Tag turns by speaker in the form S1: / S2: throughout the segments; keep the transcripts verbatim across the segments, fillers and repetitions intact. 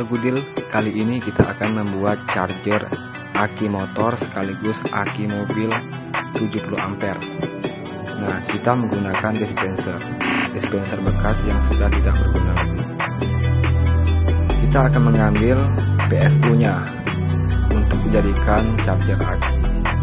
S1: Gudil, kali ini kita akan membuat charger aki motor sekaligus aki mobil tujuh puluh ampere. Nah, kita menggunakan dispenser dispenser bekas yang sudah tidak berguna lagi. Kita akan mengambil P S U nya untuk dijadikan charger aki.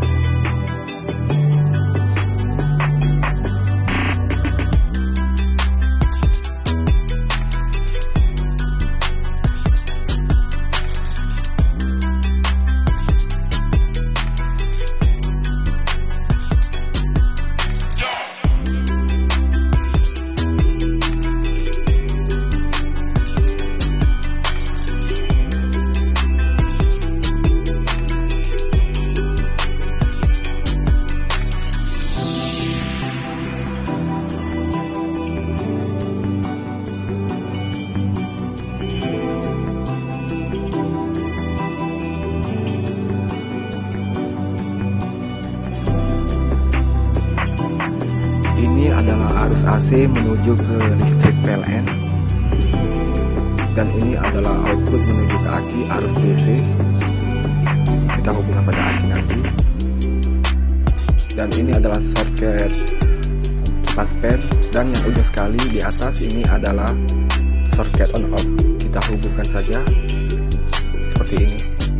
S1: Ini adalah arus A C menuju ke listrik P L N, dan ini adalah output menuju ke aki arus D C. Kita hubungkan pada aki nanti. Dan ini adalah soket kipas fan, dan yang ujung sekali di atas ini adalah soket on off. Kita hubungkan saja seperti ini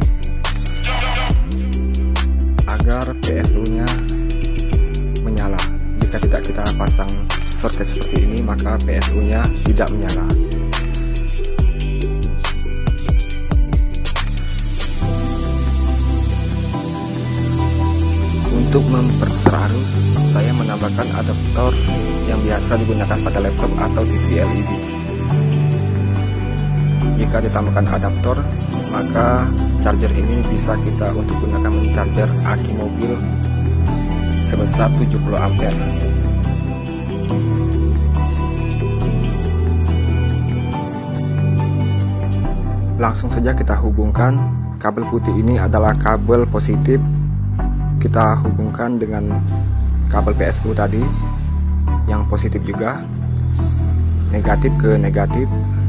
S1: agar P S U nya menyala. Jika tidak kita pasang soket seperti ini, maka P S U nya tidak menyala. Untuk memperbesar arus, saya menambahkan adaptor yang biasa digunakan pada laptop atau T V L E D. Jika ditambahkan adaptor, maka charger ini bisa kita untuk gunakan mencharger aki mobil sebesar tujuh puluh ampere. Langsung saja kita hubungkan. Kabel putih ini adalah kabel positif. Kita hubungkan dengan kabel P S U tadi yang positif juga, negatif ke negatif.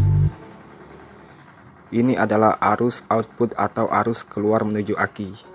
S1: Ini adalah arus output atau arus keluar menuju aki.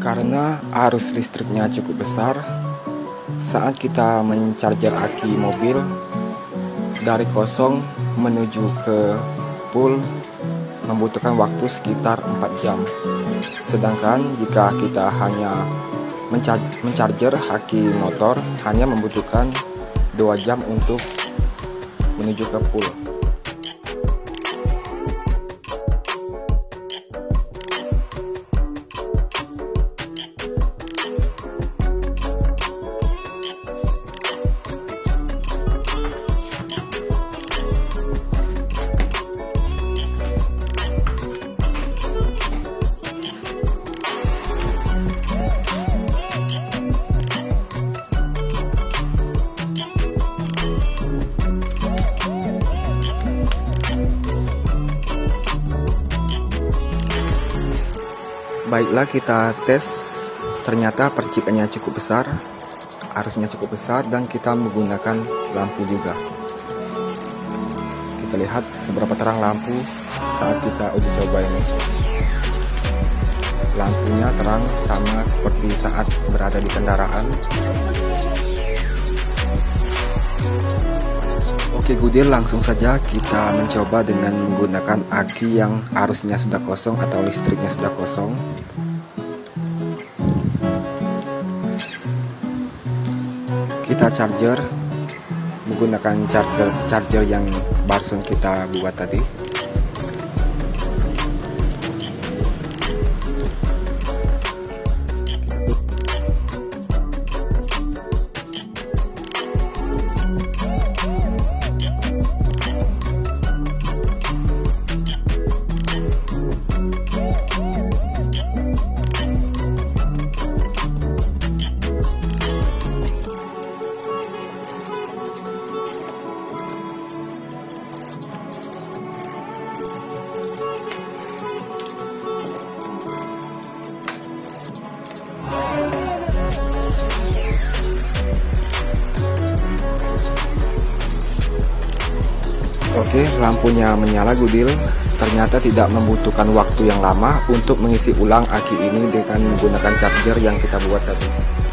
S1: Karena arus listriknya cukup besar, saat kita mencharger aki mobil dari kosong menuju ke full membutuhkan waktu sekitar empat jam. Sedangkan jika kita hanya mencharger aki motor hanya membutuhkan dua jam untuk menuju ke full. Baiklah, kita tes. Ternyata percikannya cukup besar, arusnya cukup besar, dan kita menggunakan lampu juga. Kita lihat seberapa terang lampu saat kita uji coba ini. Lampunya terang sama seperti saat berada di kendaraan. Oke Goodyear, langsung saja kita mencoba dengan menggunakan aki yang arusnya sudah kosong atau listriknya sudah kosong. Kita charger menggunakan charger charger yang barusan kita buat tadi. Oke, lampunya menyala Goodyear. Ternyata tidak membutuhkan waktu yang lama untuk mengisi ulang aki ini dengan menggunakan charger yang kita buat tadi.